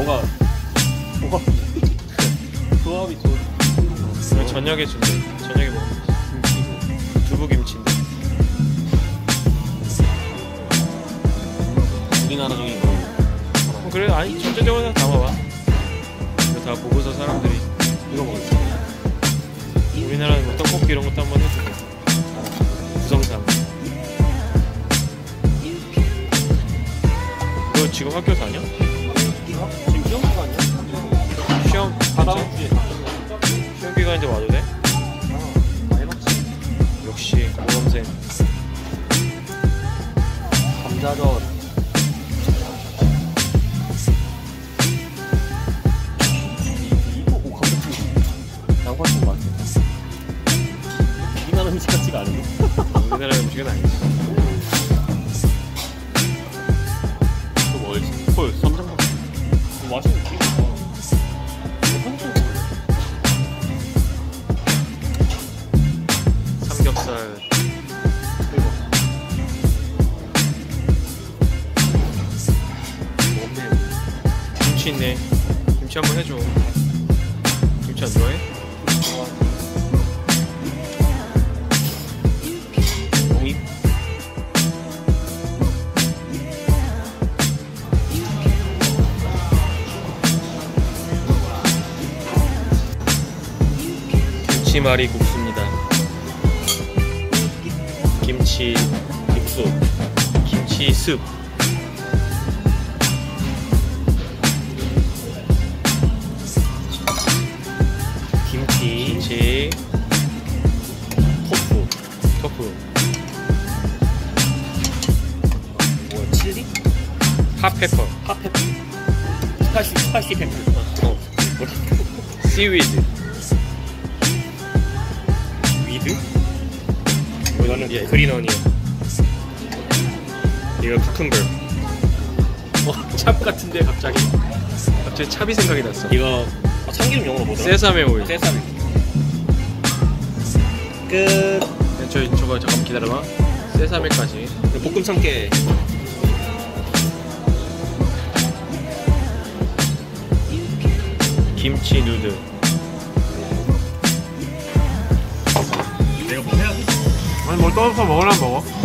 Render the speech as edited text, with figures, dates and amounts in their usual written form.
뭐가 조합이 좋은. 저녁에 준대. 저녁에 먹으면 되지. 두부김치인데. 우리나라적인 거. 그래 아니 전체적으로 담아봐. 이거 다 보고서 사람들이 이거 먹을게. 우리나라는 뭐 떡볶이 이런 것도 한번 해주고. 구성상. 너 지금 학교 다녀? 지금 시험 기간이야? 시험 다다음 괜찮아? 주에. 시험 기간인데 와도 돼? 다 해봤지. 역시 모범생. 감자전. 이거 오 감자전. 양파국 맛있어. 우리나라 음식 같지가 않은데. 우리나라 음식은 아니지. 또 뭘지? 헐, 쌈장밥. 맛있는데? 삼겹살. 없네. 김치 있네. 김치 한번 해줘. 김치 안 좋아해? 농입. 김치말이 국수입니다. 김치 국수. 김치 습. 김치 토fu. 뭐야, 칠리? 핫페퍼. 핫페퍼. 스파이시 페퍼. 씨위드. 위드? 이거는 그린 어니언. 이거 쿠kumber. 찹 같은데 갑자기 찹이 생각이 났어. 이거 참기름 영어로 뭐더라? 세사메 오일. 세사미. 끝. 저거 잠깐 기다려봐. 세사메까지. 볶음 참깨. 김치 누드. 내가 뭐 해야 돼? 아니 뭘 떠서 먹으려면 먹어.